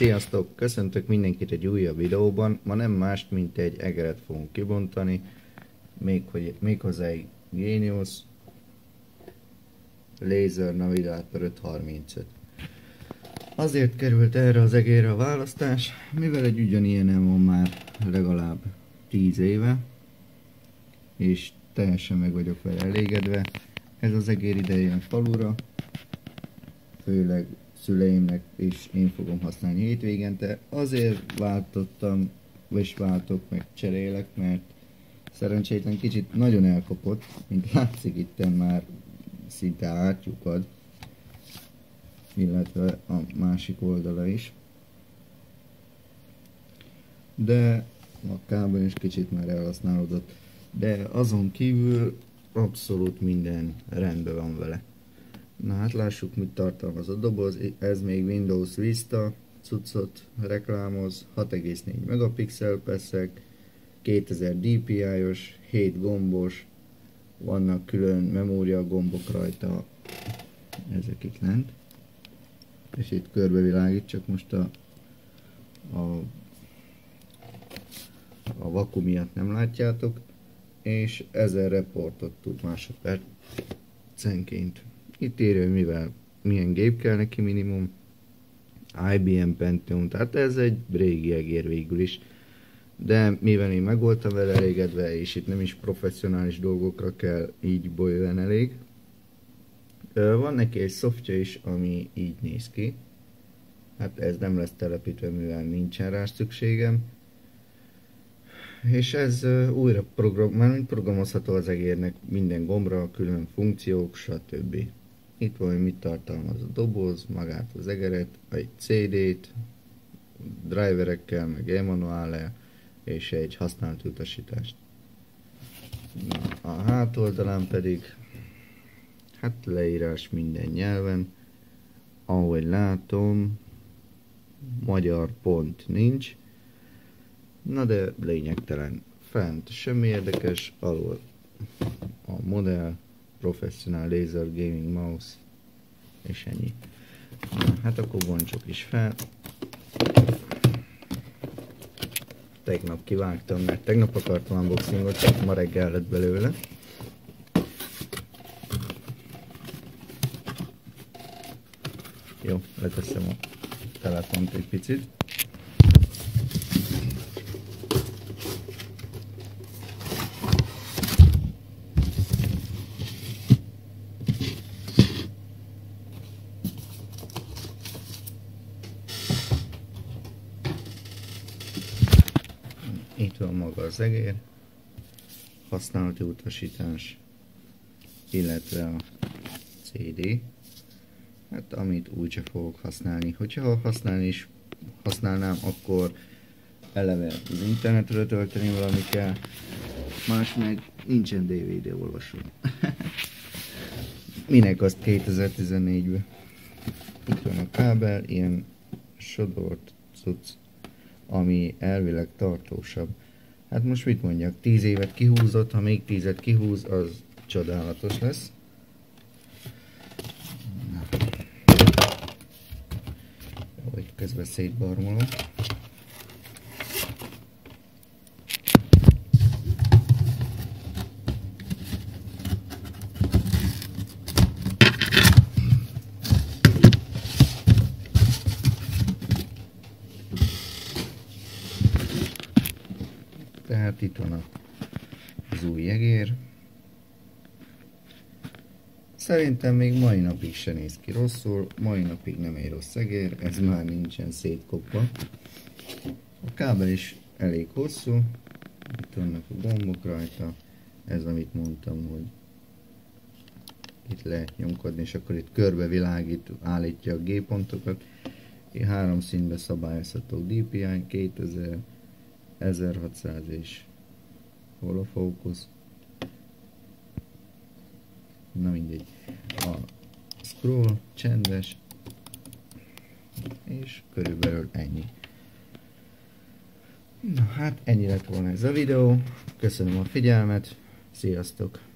Sziasztok! Köszöntök mindenkit egy újabb videóban. Ma nem mást, mint egy egeret fogunk kibontani. Méghozzá egy Genius Laser Navigator 535. Azért került erre az egérre a választás, mivel egy ugyanilyen van már legalább 10 éve, és teljesen meg vagyok vele elégedve. Ez az egér ide jön falura, főleg szüleimnek is én fogom használni hétvégente. Azért váltottam, vagy váltok meg cserélek, mert szerencsétlen kicsit nagyon elkopott, mint látszik itten már szinte átlyukad, illetve a másik oldala is. De a kábel is kicsit már elhasználódott, de azon kívül abszolút minden rendben van vele. Na hát lássuk, mit tartalmaz a doboz. Ez még Windows Vista cuccot reklámoz, 6,4 megapixel peszek, 2000 DPI-os, 7 gombos, vannak külön memória gombok rajta, ezek itt lent. És itt körbevilágít, csak most a vaku miatt nem látjátok, és 1000 reportot tud másodpercenként. Itt írja, milyen gép kell neki minimum, IBM Pentium, tehát ez egy régi egér végül is. De mivel én meg voltam vele elégedve, és itt nem is professzionális dolgokra kell, így bőven elég. Van neki egy szoftja is, ami így néz ki. Hát ez nem lesz telepítve, mivel nincsen rá szükségem. És ez újra programozható az egérnek, minden gombra, külön funkciók, stb. Itt van, mit tartalmaz a doboz, magát az egeret, egy CD-t, driverekkel, meg e-manuállal, és egy használt utasítást. A hátoldalán pedig, hát leírás minden nyelven, ahogy látom, magyar pont nincs. Na de lényegtelen. Fent semmi érdekes, alul a modell, Professional Laser Gaming Mouse, és ennyi. Na, hát akkor bontsuk is fel. Tegnap kivágtam, mert tegnap akartam unboxingot, csak ma reggel lett belőle. Jó, leteszem a telefont egy picit. Itt van maga az egér, használati utasítás, illetve a CD, hát amit úgyse fogok használni. Hogyha használni is használnám, akkor eleve az internetről tölteni valami kell, más meg nincsen DVD olvasó. Minek azt 2014-ben. Itt van a kábel, ilyen sodort cucc, ami elvileg tartósabb. Hát most mit mondjak, 10 évet kihúzott, ha még 10-et kihúz, az csodálatos lesz. Hogy közben szétbarmolom. Tehát itt van az új egér. Szerintem még mai napig se néz ki rosszul, mai napig nem egy rossz egér, ez már nincsen szétkopva. A kábel is elég hosszú, itt vannak a gombok rajta, ez amit mondtam, hogy itt lehet nyomkodni, és akkor itt körbevilágít, állítja a G-pontokat. 3 színbe szabályozható DPI, 2000, 1600 és hol a fókusz? Na mindegy. A scroll csendes, és körülbelül ennyi. Na hát ennyi lett volna ez a videó. Köszönöm a figyelmet, sziasztok!